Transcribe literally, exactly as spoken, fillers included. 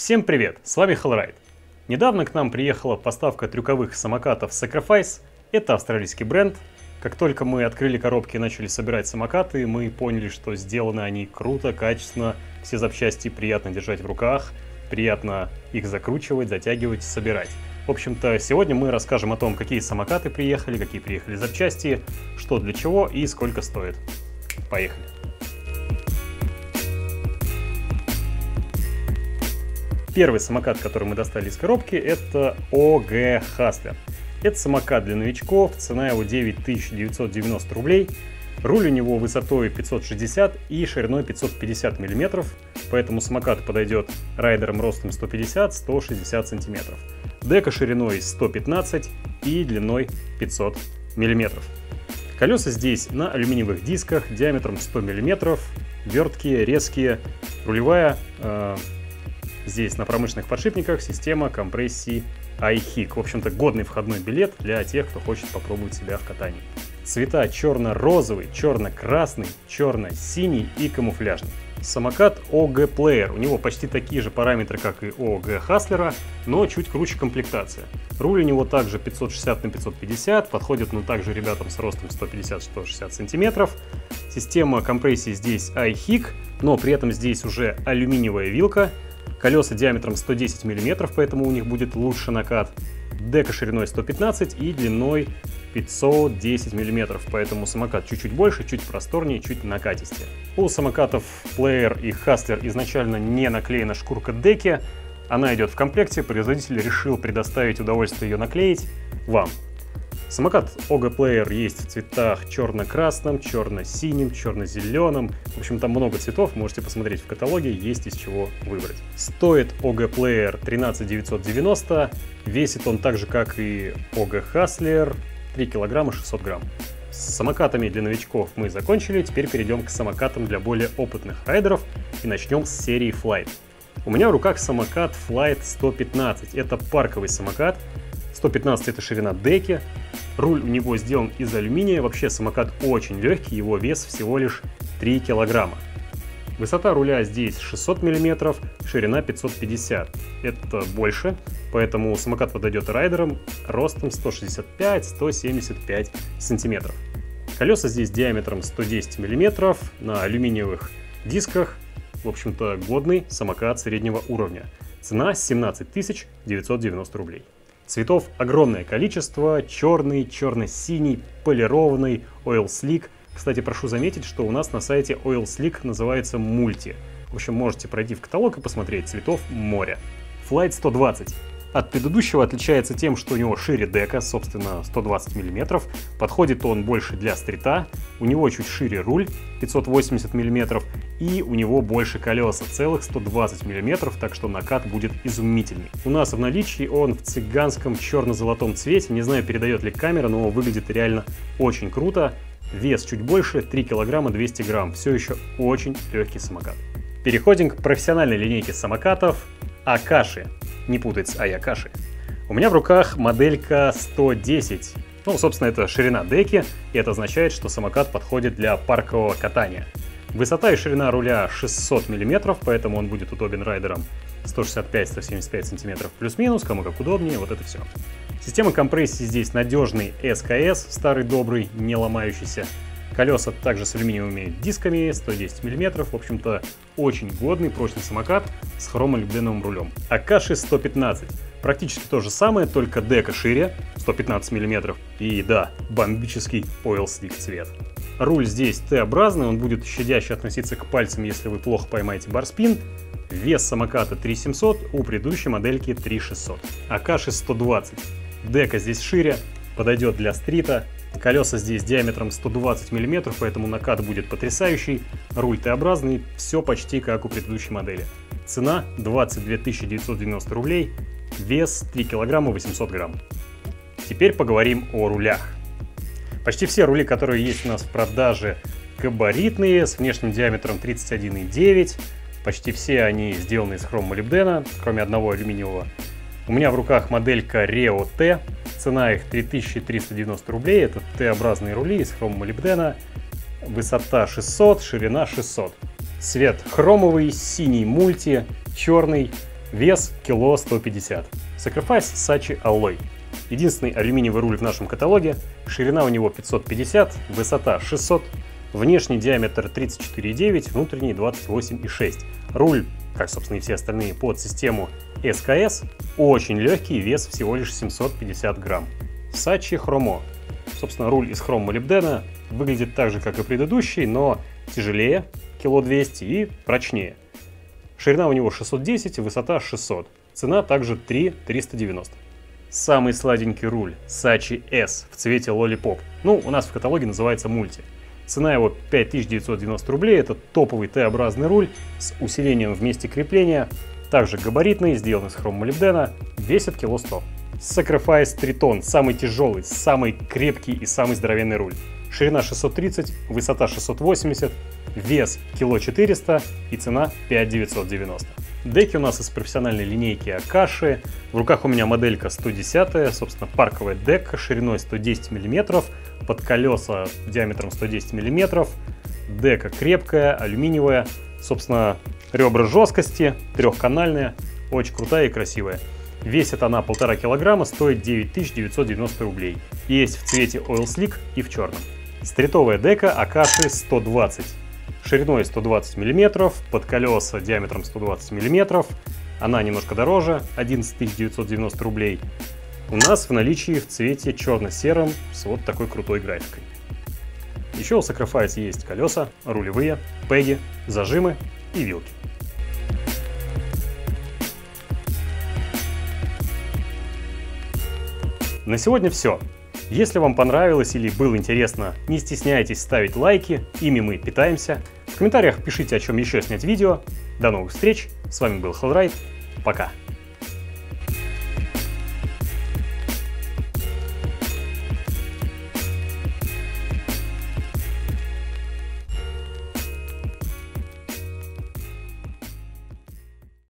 Всем привет, с вами Hellride. Недавно к нам приехала поставка трюковых самокатов Sacrifice. Это австралийский бренд. Как только мы открыли коробки и начали собирать самокаты, мы поняли, что сделаны они круто, качественно, все запчасти приятно держать в руках, приятно их закручивать, затягивать, собирать. В общем-то, сегодня мы расскажем о том, какие самокаты приехали, какие приехали запчасти, что для чего и сколько стоит. Поехали! Первый самокат, который мы достали из коробки, это о джи Hustler. Это самокат для новичков, цена его девять тысяч девятьсот девяносто рублей. Руль у него высотой пятьсот шестьдесят и шириной пятьсот пятьдесят миллиметров, поэтому самокат подойдет райдерам ростом сто пятьдесят — сто шестьдесят сантиметров. Дека шириной сто пятнадцать и длиной пятьсот миллиметров. Колеса здесь на алюминиевых дисках диаметром сто миллиметров, верткие, резкие, рулевая э, здесь на промышленных подшипниках, система компрессии iHick. В общем-то, годный входной билет для тех, кто хочет попробовать себя в катании. Цвета черно-розовый, черно-красный, черно-синий и камуфляжный. Самокат о джи Player. У него почти такие же параметры, как и о джи Hustler, но чуть круче комплектация. Руль у него также пятьсот шестьдесят на пятьсот пятьдесят, подходит ну также ребятам с ростом сто пятьдесят — сто шестьдесят сантиметров. Система компрессии здесь iHick, но при этом здесь уже алюминиевая вилка. Колеса диаметром сто десять миллиметров, поэтому у них будет лучше накат. Дека шириной сто пятнадцать и длиной пятьсот десять миллиметров, поэтому самокат чуть-чуть больше, чуть просторнее, чуть накатистее. У самокатов Player и Hustler изначально не наклеена шкурка деки. Она идет в комплекте, производитель решил предоставить удовольствие ее наклеить вам. Самокат о джи Player есть в цветах черно-красном, черно-синим, черно-зеленом. В общем, там много цветов, можете посмотреть в каталоге, есть из чего выбрать. Стоит о джи Player тринадцать тысяч девятьсот девяносто, весит он так же, как и о джи Hustler, три килограмма шестьсот грамм. С самокатами для новичков мы закончили, теперь перейдем к самокатам для более опытных райдеров и начнем с серии Flight. У меня в руках самокат Flight сто пятнадцать, это парковый самокат. сто пятнадцать это ширина деки, руль у него сделан из алюминия, вообще самокат очень легкий, его вес всего лишь три килограмма. Высота руля здесь шестьсот миллиметров, ширина пятьсот пятьдесят, это больше, поэтому самокат подойдет райдерам ростом сто шестьдесят пять — сто семьдесят пять сантиметров. Колеса здесь диаметром сто десять миллиметров на алюминиевых дисках, в общем-то годный самокат среднего уровня. Цена семнадцать тысяч девятьсот девяносто рублей. Цветов огромное количество: черный, черно-синий, полированный, Oil Slick. Кстати, прошу заметить, что у нас на сайте Oil Slick называется мульти. В общем, можете пройти в каталог и посмотреть, цветов море. Flight сто двадцать. От предыдущего отличается тем, что у него шире дека, собственно, сто двадцать миллиметров. Подходит он больше для стрита. У него чуть шире руль, пятьсот восемьдесят миллиметров. И у него больше колеса, целых сто двадцать миллиметров, так что накат будет изумительный. У нас в наличии он в цыганском черно-золотом цвете. Не знаю, передает ли камера, но выглядит реально очень круто. Вес чуть больше, три килограмма двести грамм. Все еще очень легкий самокат. Переходим к профессиональной линейке самокатов Акаши. Не путать с Аякаши. У меня в руках моделька сто десять. Ну, собственно, это ширина деки, и это означает, что самокат подходит для паркового катания. Высота и ширина руля шестьсот миллиметров, поэтому он будет удобен райдерам сто шестьдесят пять — сто семьдесят пять сантиметров плюс-минус, кому как удобнее, вот это все. Система компрессии здесь надежный эс ка эс, старый добрый, не ломающийся. Колеса также с алюминиевыми дисками, сто десять миллиметров, в общем-то очень годный, прочный самокат с хромолюбленовым рулем. Акаши сто пятнадцать. Практически то же самое, только дека шире, сто пятнадцать миллиметров. И да, бомбический Oil Slick цвет. Руль здесь Т-образный, он будет щадяще относиться к пальцам, если вы плохо поймаете барспин. Вес самоката три тысячи семьсот, у предыдущей модельки три тысячи шестьсот. Акаши сто двадцать. Дека здесь шире, подойдет для стрита. Колеса здесь диаметром сто двадцать миллиметров, поэтому накат будет потрясающий. Руль Т-образный, все почти как у предыдущей модели. Цена двадцать две тысячи девятьсот девяносто рублей, вес три килограмма восемьсот грамм. Теперь поговорим о рулях. Почти все рули, которые есть у нас в продаже, габаритные, с внешним диаметром тридцать один и девять. Почти все они сделаны из хроммолибдена, кроме одного алюминиевого. У меня в руках моделька Reo T. Цена их три тысячи триста девяносто рублей. Это Т-образные рули из хроммолибдена. Высота шестьсот, ширина шестьсот. Цвет хромовый, синий мульти, черный. Вес кило сто пятьдесят. Sacrifice Sachi Alloy. Единственный алюминиевый руль в нашем каталоге. Ширина у него пятьсот пятьдесят, высота шестьсот, внешний диаметр тридцать четыре и девять, внутренний двадцать восемь и шесть. Руль, как собственно и все остальные, под систему эс ка эс. Очень легкий, вес всего лишь семьсот пятьдесят грамм. Sachi Chromo. Собственно, руль из хром-молибдена. Выглядит так же, как и предыдущий, но тяжелее, кило двести, и прочнее. Ширина у него шестьсот десять, высота шестьсот. Цена также три тысячи триста девяносто. Самый сладенький руль Sachi S в цвете Lollipop. Ну, у нас в каталоге называется мульти. Цена его пять тысяч девятьсот девяносто рублей. Это топовый Т-образный руль с усилением в месте крепления. Также габаритный, сделан из хром-молибдена. Весит кило сто. Sacrifice Triton. Самый тяжелый, самый крепкий и самый здоровенный руль. Ширина шестьсот тридцать, высота шестьсот восемьдесят, вес кило четыреста и цена пять тысяч девятьсот девяносто. Деки у нас из профессиональной линейки Акаши. В руках у меня моделька сто десять, собственно, парковая дека шириной сто десять миллиметров, под колеса диаметром сто десять миллиметров. Дека крепкая, алюминиевая, собственно, ребра жесткости, трехканальная, очень крутая и красивая. Весит она полтора килограмма, стоит девять тысяч девятьсот девяносто рублей. Есть в цвете Oil Slick и в черном. Стритовая дека Акаши сто двадцать. Шириной сто двадцать миллиметров, под колеса диаметром сто двадцать миллиметров. Она немножко дороже, одиннадцать тысяч девятьсот девяносто рублей. У нас в наличии в цвете черно-сером с вот такой крутой графикой. Еще у Sacrifice есть колеса, рулевые, пеги, зажимы и вилки. На сегодня все. Если вам понравилось или было интересно, не стесняйтесь ставить лайки, ими мы питаемся. В комментариях пишите, о чем еще снять видео. До новых встреч, с вами был Hellride, пока.